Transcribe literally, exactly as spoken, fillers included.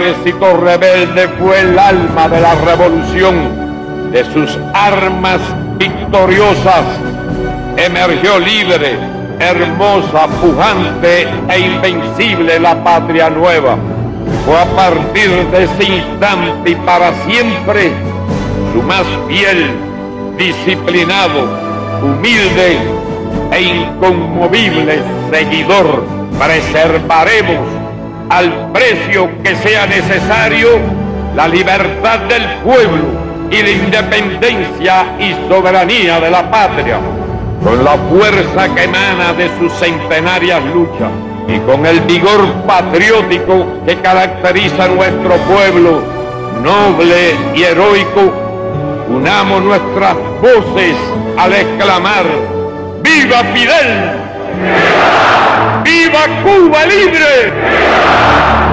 ejército rebelde fue el alma de la revolución. De sus armas victoriosas emergió libre, hermosa, pujante e invencible la patria nueva. Fue a partir de ese instante y para siempre su más fiel, disciplinado, humilde e inconmovible seguidor. Preservaremos al precio que sea necesario la libertad del pueblo y la independencia y soberanía de la patria, con la fuerza que emana de sus centenarias luchas y con el vigor patriótico que caracteriza a nuestro pueblo noble y heroico. Unamos nuestras voces al exclamar: ¡Viva Fidel! ¡Viva! ¡Viva Cuba libre!